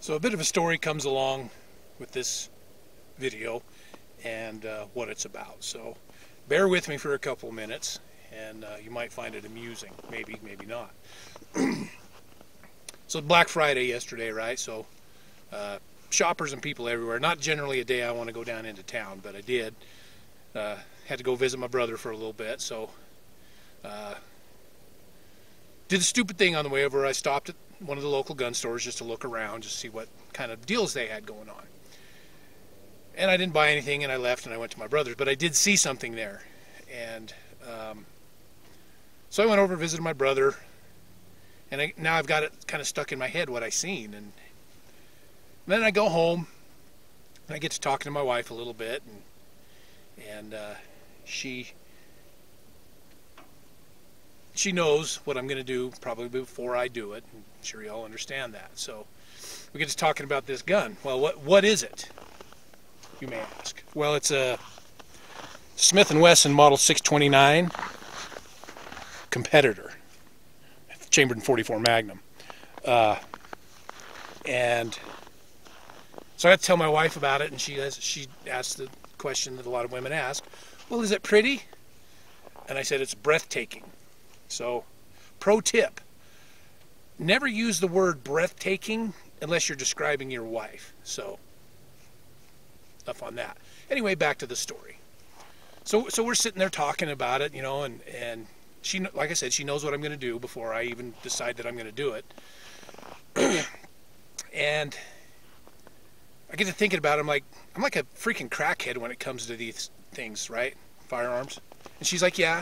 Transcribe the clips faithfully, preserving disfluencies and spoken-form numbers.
So a bit of a story comes along with this video and uh, what it's about. So bear with me for a couple minutes and uh, you might find it amusing. Maybe, maybe not. So Black Friday yesterday, right? So uh, shoppers and people everywhere. Not generally a day I want to go down into town, but I did. Uh, had to go visit my brother for a little bit, so uh, did a stupid thing on the way over. I stopped at one of the local gun stores just to look around, just to see what kind of deals they had going on. And I didn't buy anything, and I left, and I went to my brother's. But I did see something there, and um, so I went over and visited my brother. And I, now I've got it kind of stuck in my head what I seen, and then I go home, and I get to talking to my wife a little bit, and and uh, she she knows what I'm going to do probably before I do it. I'm sure you all understand that. So we get to talking about this gun. Well, what what is it, you may ask? Well, it's a Smith and Wesson Model six twenty-nine Competitor, chambered in forty-four Magnum. Uh, and so I had to tell my wife about it, and she has, she asked the question that a lot of women ask, well, is it pretty? And I said, it's breathtaking. So, pro tip, never use the word breathtaking unless you're describing your wife. So, enough on that. Anyway, back to the story. So, so we're sitting there talking about it, you know, and, and she, like I said, she knows what I'm going to do before I even decide that I'm going to do it. And I get to thinking about it. I'm like, I'm like a freaking crackhead when it comes to these things, right? Firearms. And she's like, yeah.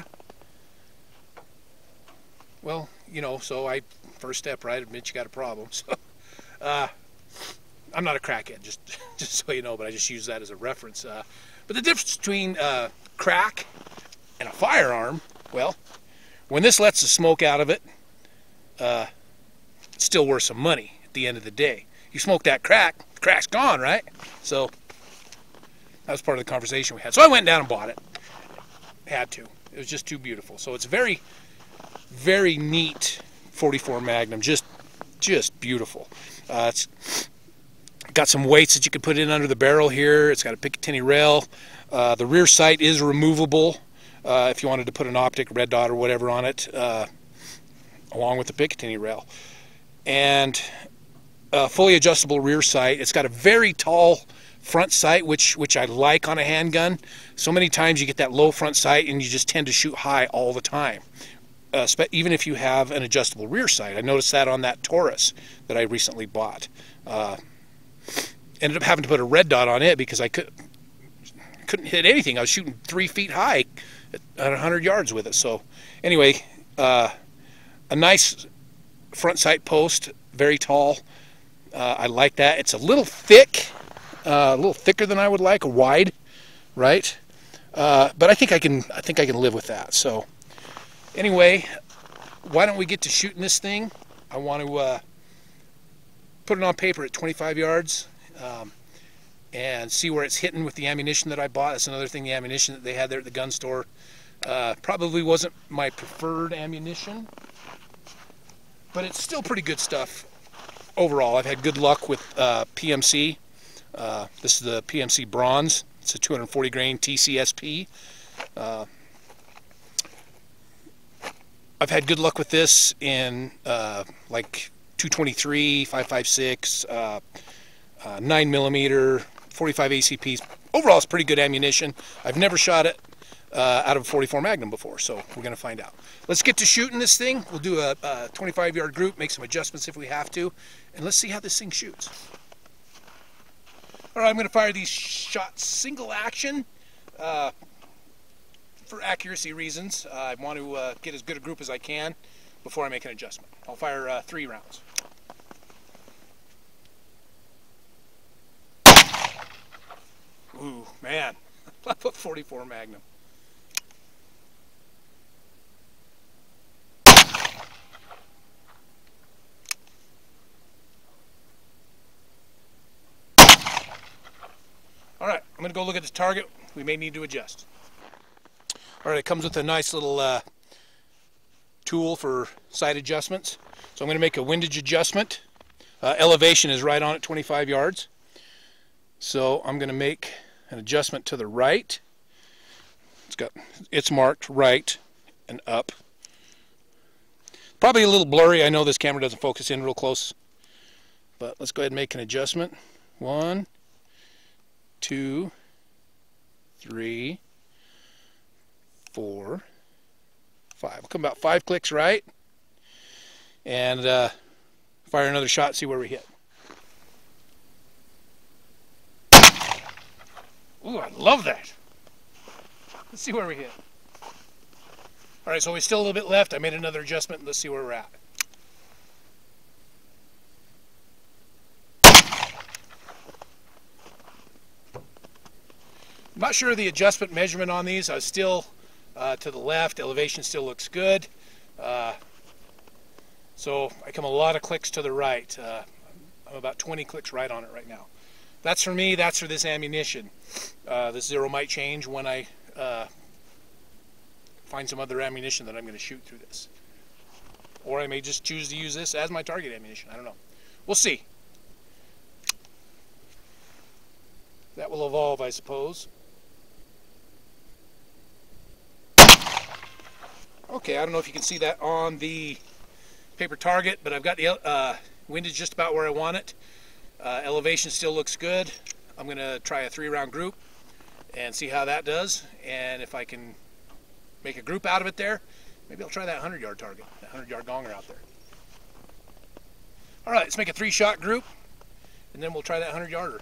Well, you know, so I, first step, right, admit you got a problem. So, uh, I'm not a crackhead, just, just so you know, but I just use that as a reference. Uh, but the difference between uh, crack and a firearm, well, when this lets the smoke out of it, uh, it's still worth some money at the end of the day. You smoke that crack, the crack's gone, right? So that was part of the conversation we had. So I went down and bought it. Had to. It was just too beautiful. So it's very, very neat forty-four Magnum. Just, just beautiful. Uh, it's got some weights that you can put in under the barrel here. It's got a Picatinny rail. Uh, the rear sight is removable. Uh, if you wanted to put an optic, red dot, or whatever on it, uh, along with the Picatinny rail. And a fully adjustable rear sight. It's got a very tall front sight, which which I like on a handgun. So many times you get that low front sight and you just tend to shoot high all the time, uh, even if you have an adjustable rear sight. I noticed that on that Taurus that I recently bought. Uh, ended up having to put a red dot on it because I could, couldn't hit anything. I was shooting three feet high at one hundred yards with it. So anyway, uh, a nice front sight post, very tall. Uh, I like that. It's a little thick, uh, a little thicker than I would like, a wide, right? Uh, but I think I can. I think I can live with that. So anyway, why don't we get to shooting this thing? I want to uh, put it on paper at twenty-five yards. Um, and see where it's hitting with the ammunition that I bought. That's another thing, the ammunition that they had there at the gun store uh, probably wasn't my preferred ammunition, but it's still pretty good stuff overall. I've had good luck with uh, P M C. Uh, this is the P M C Bronze. It's a two hundred forty grain T C S P. Uh, I've had good luck with this in uh, like two twenty-three, five five six, uh, uh, nine millimeter, forty-five A C Ps. Overall, it's pretty good ammunition. I've never shot it uh, out of a forty-four Magnum before, so we're going to find out. Let's get to shooting this thing. We'll do a, a twenty-five yard group, make some adjustments if we have to, and let's see how this thing shoots. All right, I'm going to fire these shots single action uh, for accuracy reasons. Uh, I want to uh, get as good a group as I can before I make an adjustment. I'll fire uh, three rounds. Ooh, man, I put forty-four Magnum. All right, I'm going to go look at the target. We may need to adjust. All right, it comes with a nice little uh, tool for sight adjustments. So I'm going to make a windage adjustment. Uh, elevation is right on at twenty-five yards. So I'm going to make an adjustment to the right. It's got, it's marked right and up. Probably a little blurry. I know this camera doesn't focus in real close. But let's go ahead and make an adjustment. One, two, three, four, five. We'll come about five clicks right. And uh, fire another shot, see where we hit. Ooh, I love that. Let's see where we hit. All right, so we still a little bit left. I made another adjustment. Let's see where we're at. I'm not sure of the adjustment measurement on these. I was still uh, to the left. Elevation still looks good. Uh, so I come a lot of clicks to the right. Uh, I'm about twenty clicks right on it right now. That's for me. That's for this ammunition. Uh, this zero might change when I uh, find some other ammunition that I'm going to shoot through this. Or I may just choose to use this as my target ammunition. I don't know. We'll see. That will evolve, I suppose. Okay, I don't know if you can see that on the paper target, but I've got the uh, windage just about where I want it. Uh, elevation still looks good. I'm going to try a three round group and see how that does. And if I can make a group out of it there, maybe I'll try that hundred yard target, that hundred yard gonger out there. All right, let's make a three shot group and then we'll try that hundred yarder.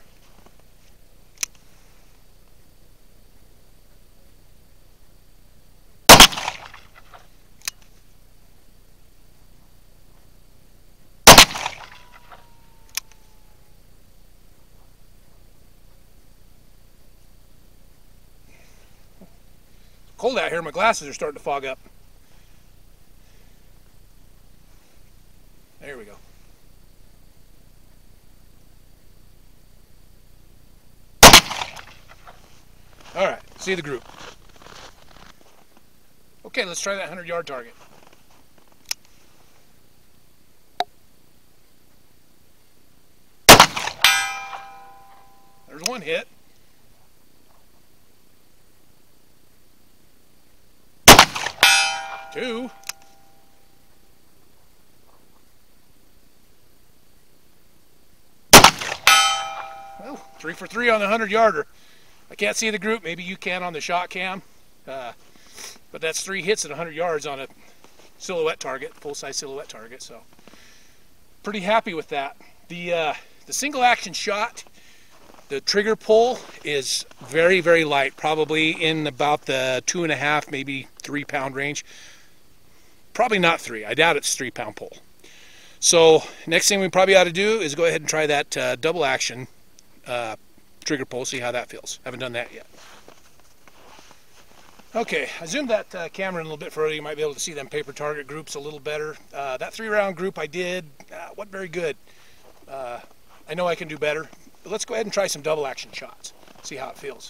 Cold out here, my glasses are starting to fog up. There we go. All right, see the group. Okay, let's try that hundred yard target. There's one hit. Two. Well, three for three on the hundred yarder. I can't see the group. Maybe you can on the shot cam. Uh, but that's three hits at one hundred yards on a silhouette target, full-size silhouette target. So, pretty happy with that. The uh, the single action shot, the trigger pull is very, very light. Probably in about the two and a half, maybe three pound range. Probably not three. I doubt it's three pound pull. So next thing we probably ought to do is go ahead and try that uh, double action uh, trigger pull, see how that feels. Haven't done that yet. Okay, I zoomed that uh, camera in a little bit further. You might be able to see them paper target groups a little better. Uh, that three round group I did, uh, wasn't very good. Uh, I know I can do better. But let's go ahead and try some double action shots. See how it feels.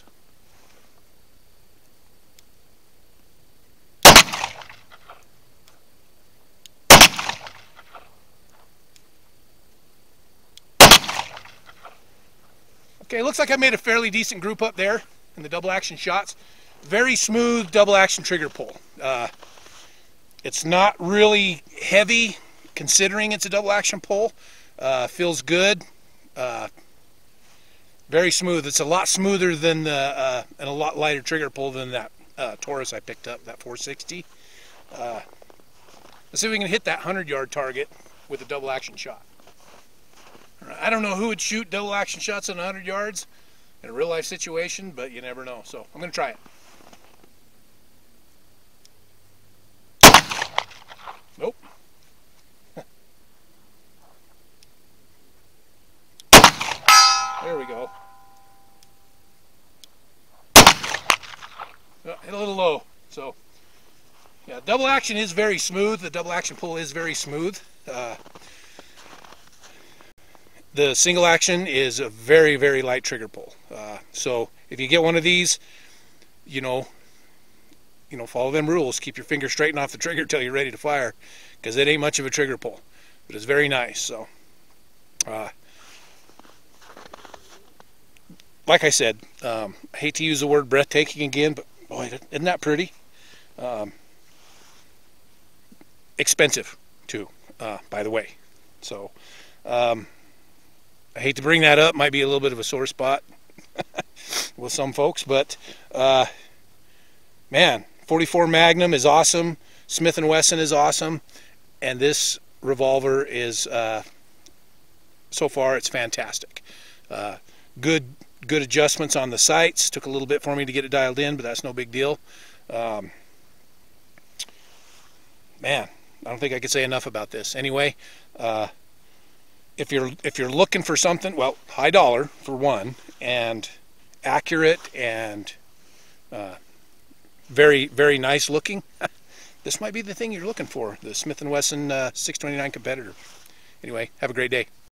Okay, looks like I made a fairly decent group up there in the double action shots. Very smooth double action trigger pull. Uh, it's not really heavy considering it's a double action pull. Uh, feels good. Uh, very smooth. It's a lot smoother than the uh, and a lot lighter trigger pull than that uh, Taurus I picked up, that four sixty. Uh, let's see if we can hit that hundred yard target with a double action shot. I don't know who would shoot double action shots on one hundred yards in a real life situation, but you never know. So I'm going to try it. Nope. There we go. Oh, hit a little low. So yeah, double action is very smooth. The double action pull is very smooth. Uh, The single action is a very, very light trigger pull. Uh, so if you get one of these, you know, you know, follow them rules. Keep your finger straight off the trigger until you're ready to fire, because it ain't much of a trigger pull, but it's very nice. So Uh, like I said, um, I hate to use the word breathtaking again, but boy, isn't that pretty? Um, expensive, too, uh, by the way. So, um, I hate to bring that up. Might be a little bit of a sore spot with some folks, but uh, man, forty-four Magnum is awesome. Smith and Wesson is awesome, and this revolver is uh, so far it's fantastic. Uh, good, good adjustments on the sights. Took a little bit for me to get it dialed in, but that's no big deal. Um, man, I don't think I could say enough about this. Anyway. Uh, If you're if you're looking for something, well, high dollar for one, and accurate and uh, very very nice looking, this might be the thing you're looking for. The Smith and Wesson uh, six twenty-nine competitor. Anyway, have a great day.